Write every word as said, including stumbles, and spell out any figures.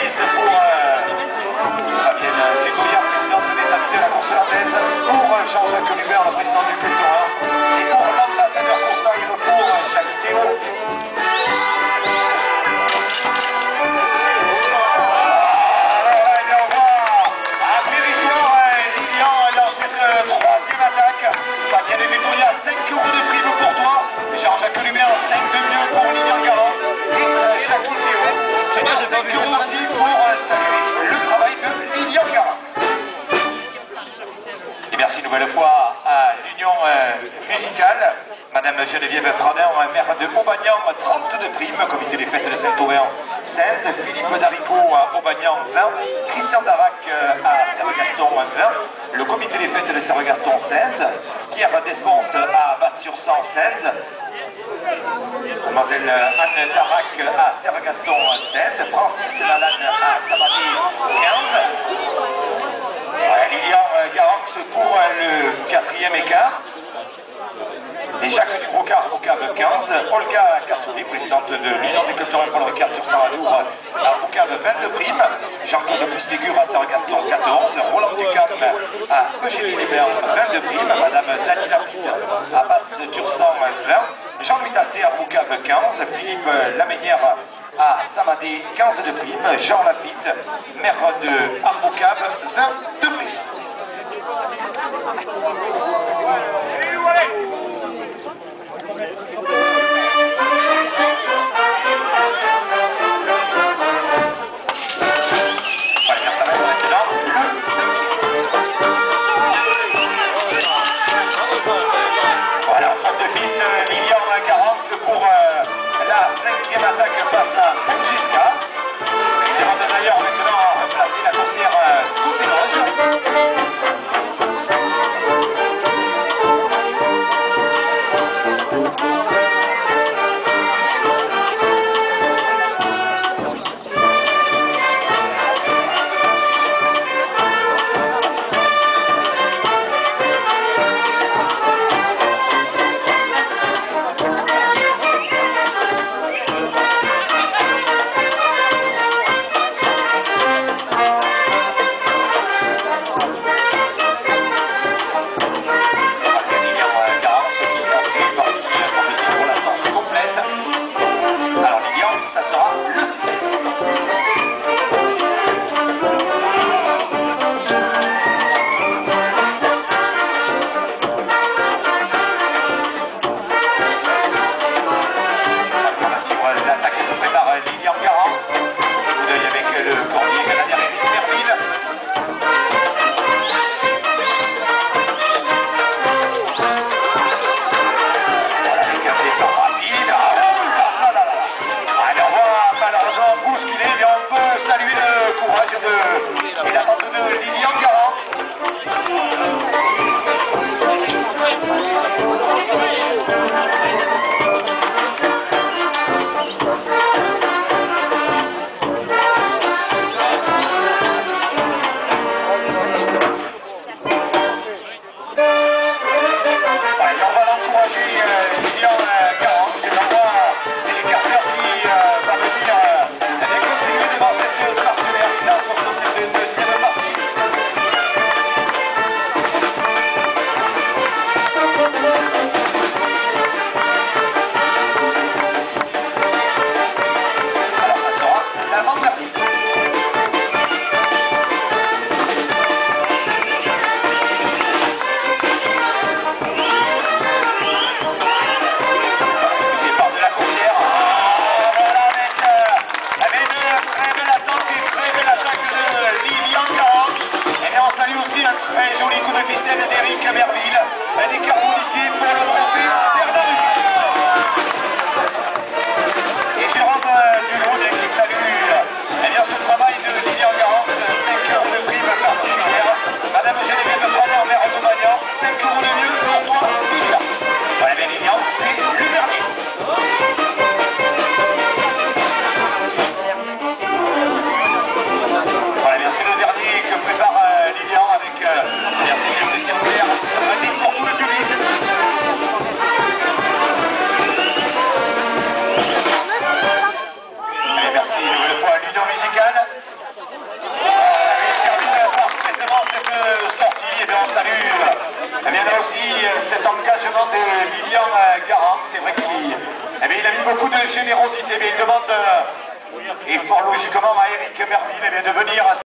dix pour euh, Fabienne Dutoya, présidente des Amis de la course landaise, pour euh, Jean-Jacques Lubert, le président du Cultura, et pour l'ambassadeur Coursaille, pour euh, Jacques Théo. Troisième attaque, Fabienne Dutoya, cinq euros de prime pour toi, Jean-Jacques Lubert, cinq de mieux pour Lilian Galante et euh, Jacques Théo, c'est-à-dire cinq euros aussi pour euh, saluer le travail de Lilian Galante. Et merci une nouvelle fois à l'Union euh, musicale, Madame Geneviève Fradin, maire de Aubagnan, trente de primes, comité des fêtes de Saint-Aubin, seize, Philippe Daricot à Aubagnan, vingt, Christian Darac à Serre-Gaston, vingt, le comité des fêtes de Serre-Gaston, seize, Pierre Desponce à Batte-sur-Cent, seize, Mademoiselle Anne Darac à Serre-Gaston, seize, Francis Lalanne à Samadé, quinze, Lilian Garanx pour le quatrième écart, et Jacques Dubrocard au cave quinze, Olga Kassouri, présidente de l'Union des culturels Paul Ricard Tursan-Adour au cave vingt-deux primes, Jean-Claude Pusségur à Serre-Gaston quatorze, Roland Ducam à Eugénie Léber vingt-deux primes, Madame Dany Lafitte à Batz-Tursan vingt, Jean-Louis Tasté à Roucave quinze, Philippe Laménière à Samadé quinze de primes, Jean Lafitte, maire de Arbocave vingt de primes. Pour euh, la cinquième attaque face à Angiska. Il demande d'ailleurs maintenant à remplacer la coursière euh, Côté-Loge. aussi cet engagement de Lilian Garang. C'est vrai qu'il eh bien, il a mis beaucoup de générosité, mais il demande, et fort logiquement à Eric Merville eh bien, de venir